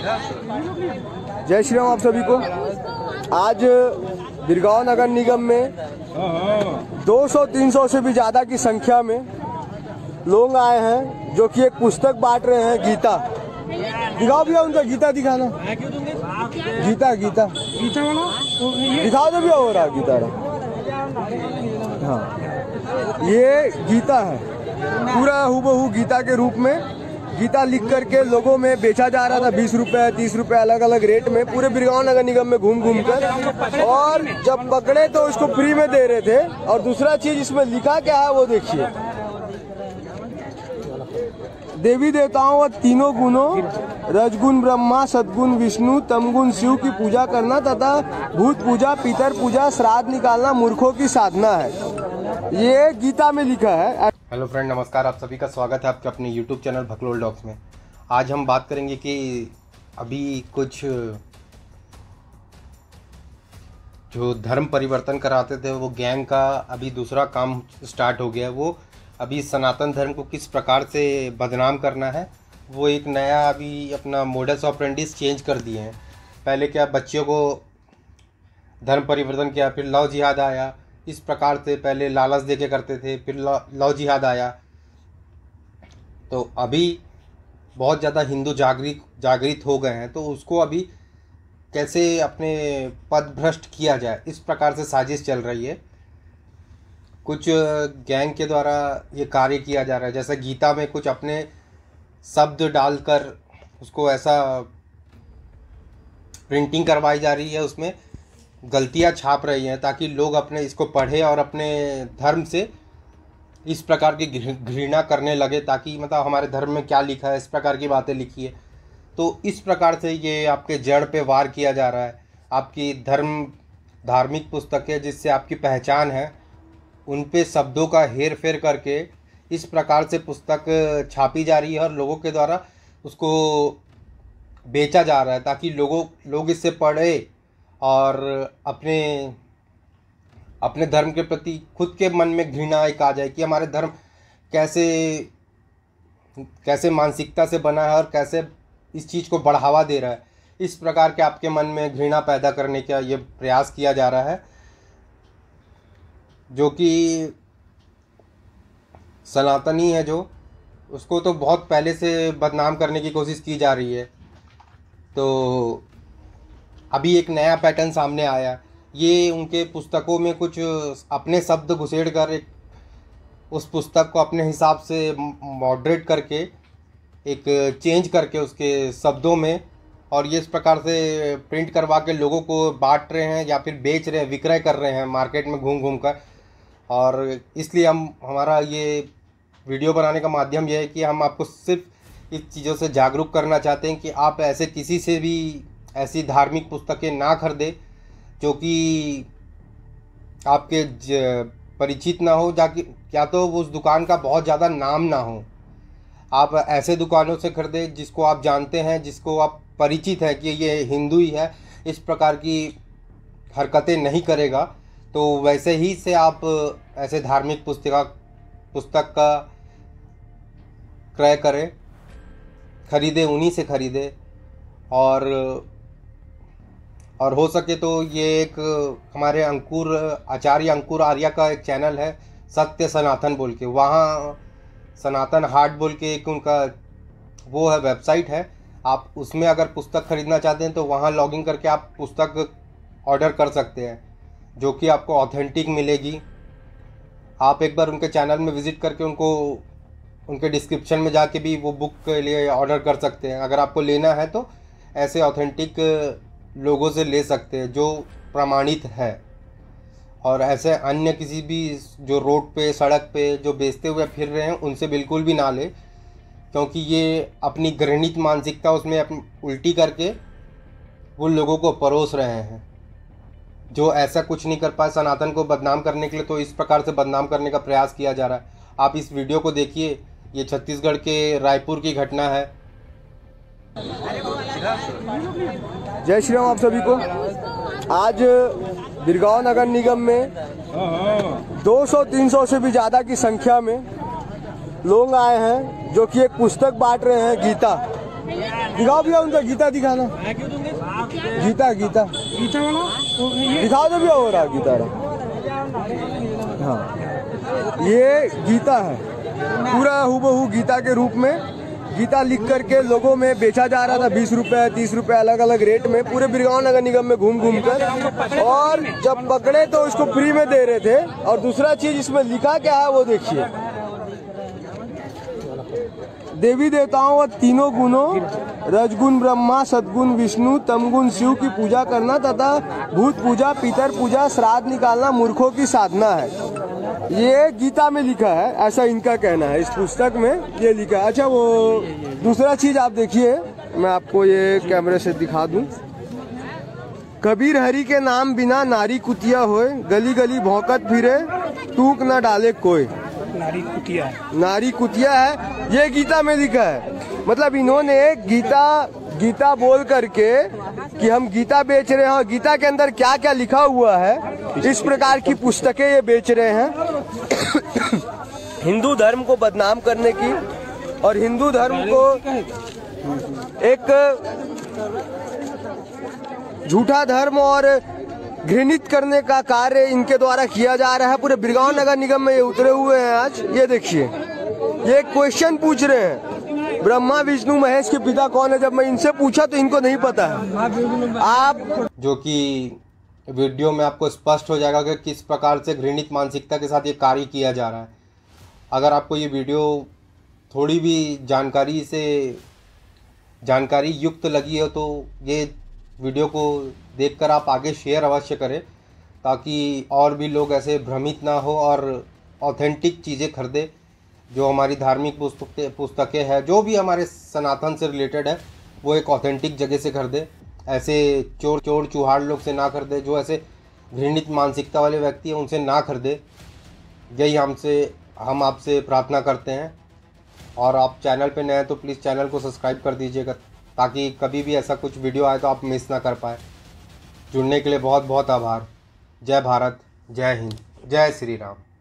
जय श्री राम आप सभी को। आज बिरगांव नगर निगम में 200-300 से भी ज्यादा की संख्या में लोग आए हैं जो कि एक पुस्तक बांट रहे हैं, गीता। दिखाओ भैया उनका गीता दिखाना। गीता गीता गीता वाला दिखाओ जो भैया हो रहा गीता रहा। हाँ, ये गीता है, पूरा हूबहू गीता के रूप में गीता लिख करके लोगों में बेचा जा रहा था। 20 रुपए 30 रुपए अलग अलग रेट में पूरे बिरगांव नगर निगम में घूम घूम कर, और जब पकड़े तो उसको फ्री में दे रहे थे। और दूसरा चीज इसमें लिखा क्या है वो देखिए, देवी देवताओं व तीनों गुणों रजगुण ब्रह्मा, सदगुण विष्णु, तमगुण शिव की पूजा करना तथा भूत पूजा, पितर पूजा, श्राद्ध निकालना मूर्खों की साधना है, ये गीता में लिखा है। हेलो फ्रेंड, नमस्कार। आप सभी का स्वागत है आपके अपने यूट्यूब चैनल भकलोल डॉग्स में। आज हम बात करेंगे कि अभी कुछ जो धर्म परिवर्तन कराते थे वो गैंग का अभी दूसरा काम स्टार्ट हो गया है। वो अभी सनातन धर्म को किस प्रकार से बदनाम करना है, वो एक नया अभी अपना मोडस ऑपरेंडिस चेंज कर दिए हैं। पहले क्या बच्चों को धर्म परिवर्तन किया, फिर लव जिहाद आया, इस प्रकार से पहले लालच दे के करते थे, फिर लव जिहाद आया। तो अभी बहुत ज़्यादा हिंदू जागृत हो गए हैं, तो उसको अभी कैसे अपने पद भ्रष्ट किया जाए, इस प्रकार से साजिश चल रही है। कुछ गैंग के द्वारा ये कार्य किया जा रहा है। जैसे गीता में कुछ अपने शब्द डालकर उसको ऐसा प्रिंटिंग करवाई जा रही है, उसमें गलतियां छाप रही हैं ताकि लोग अपने इसको पढ़े और अपने धर्म से इस प्रकार की घृणा करने लगे, ताकि मतलब हमारे धर्म में क्या लिखा है, इस प्रकार की बातें लिखी है। तो इस प्रकार से ये आपके जड़ पे वार किया जा रहा है। आपकी धार्मिक पुस्तकें जिससे आपकी पहचान है, उन पे शब्दों का हेर फेर करके इस प्रकार से पुस्तक छापी जा रही है और लोगों के द्वारा उसको बेचा जा रहा है, ताकि लोग इससे पढ़े और अपने धर्म के प्रति खुद के मन में घृणा एक आ जाए कि हमारे धर्म कैसे मानसिकता से बना है और कैसे इस चीज़ को बढ़ावा दे रहा है। इस प्रकार के आपके मन में घृणा पैदा करने का ये प्रयास किया जा रहा है, जो कि सनातनी है जो उसको तो बहुत पहले से बदनाम करने की कोशिश की जा रही है। तो अभी एक नया पैटर्न सामने आया। ये उनके पुस्तकों में कुछ अपने शब्द घुसेड़ कर उस पुस्तक को अपने हिसाब से मॉडरेट करके एक चेंज करके उसके शब्दों में, और ये इस प्रकार से प्रिंट करवा के लोगों को बांट रहे हैं या फिर बेच रहे हैं, विक्रय कर रहे हैं मार्केट में घूम घूम कर। और इसलिए हमारा ये वीडियो बनाने का माध्यम यह है कि हम आपको सिर्फ इस चीज़ों से जागरूक करना चाहते हैं कि आप ऐसे किसी से भी ऐसी धार्मिक पुस्तकें ना खरीदें जो कि आपके परिचित ना हो, जाकि क्या तो उस दुकान का बहुत ज़्यादा नाम ना हो। आप ऐसे दुकानों से खरीदें जिसको आप जानते हैं, जिसको आप परिचित है कि ये हिंदू ही है, इस प्रकार की हरकतें नहीं करेगा। तो वैसे ही से आप ऐसे धार्मिक पुस्तक का क्रय करें, खरीदें, उन्हीं से खरीदें। और हो सके तो ये एक हमारे आचार्य अंकुर आर्या का एक चैनल है, सत्य सनातन बोल के, वहाँ सनातन हाट बोल के एक उनका वो है, वेबसाइट है। आप उसमें अगर पुस्तक खरीदना चाहते हैं तो वहाँ लॉगिन करके आप पुस्तक ऑर्डर कर सकते हैं, जो कि आपको ऑथेंटिक मिलेगी। आप एक बार उनके चैनल में विज़िट करके उनके डिस्क्रिप्शन में जाके भी वो बुक के लिए ऑर्डर कर सकते हैं। अगर आपको लेना है तो ऐसे ऑथेंटिक लोगों से ले सकते हैं जो प्रमाणित है। और ऐसे अन्य किसी भी जो रोड पे, सड़क पे जो बेचते हुए फिर रहे हैं, उनसे बिल्कुल भी ना ले, क्योंकि ये अपनी घृणित मानसिकता उसमें उल्टी करके वो लोगों को परोस रहे हैं जो ऐसा कुछ नहीं कर पाए सनातन को बदनाम करने के लिए। तो इस प्रकार से बदनाम करने का प्रयास किया जा रहा है। आप इस वीडियो को देखिए, ये छत्तीसगढ़ के रायपुर की घटना है। जय श्री राम आप सभी को। आज बिरगांव नगर निगम में 200-300 से भी ज्यादा की संख्या में लोग आए हैं जो कि एक पुस्तक बांट रहे हैं, गीता। दिखाओ भैया उनका गीता दिखाना। गीता गीता गीता वाला दिखाओ तो भैया हो रहा गीता रहा। हाँ ये गीता है, पूरा हूबहू गीता के रूप में गीता लिख करके लोगों में बेचा जा रहा था 20 रुपए 30 रुपए अलग अलग रेट में पूरे बिरगांव नगर निगम में घूम घूम कर, और जब पकड़े तो उसको फ्री में दे रहे थे। और दूसरा चीज इसमें लिखा क्या है वो देखिए, देवी देवताओं व तीनों गुणों रजगुण ब्रह्मा, सदगुण विष्णु, तमगुण शिव की पूजा करना तथा भूत पूजा, पितर पूजा, श्राद्ध निकालना मूर्खों की साधना है। ये गीता में लिखा है, ऐसा इनका कहना है, इस पुस्तक में ये लिखा है। अच्छा वो दूसरा चीज आप देखिए, मैं आपको ये कैमरे से दिखा दूं। कबीर हरि के नाम बिना नारी कुतिया होए, गली गली भौंकत फिरे, तूक न डाले कोई। नारी कुतिया है, ये गीता में लिखा है। मतलब इन्होंने गीता बोल करके कि हम गीता बेच रहे हैं, और गीता के अंदर क्या क्या लिखा हुआ है इस प्रकार की पुस्तकें ये बेच रहे हैं हिंदू धर्म को बदनाम करने की, और हिंदू धर्म को एक झूठा धर्म और घृणित करने का कार्य इनके द्वारा किया जा रहा है। पूरे बिरगांव नगर निगम में ये उतरे हुए हैं आज। ये देखिए, ये क्वेश्चन पूछ रहे हैं, ब्रह्मा विष्णु महेश के पिता कौन है? जब मैं इनसे पूछा तो इनको नहीं पता है। आप जो कि वीडियो में आपको स्पष्ट हो जाएगा कि किस प्रकार से घृणित मानसिकता के साथ ये कार्य किया जा रहा है। अगर आपको ये वीडियो थोड़ी भी जानकारी युक्त लगी हो तो ये वीडियो को देखकर आप आगे शेयर अवश्य करें, ताकि और भी लोग ऐसे भ्रमित ना हो और ऑथेंटिक चीज़ें खरीदें। जो हमारी धार्मिक पुस्तकें हैं, जो भी हमारे सनातन से रिलेटेड है, वो एक ऑथेंटिक जगह से खरीदें। ऐसे चोर चुहाड़ लोग से ना खरीदे, जो ऐसे घृणित मानसिकता वाले व्यक्ति हैं उनसे ना खरीदे। यही हम आपसे प्रार्थना करते हैं। और आप चैनल पे नए हैं तो प्लीज़ चैनल को सब्सक्राइब कर दीजिएगा, ताकि कभी भी ऐसा कुछ वीडियो आए तो आप मिस ना कर पाए। जुड़ने के लिए बहुत बहुत आभार। जय भारत, जय हिंद, जय श्री राम।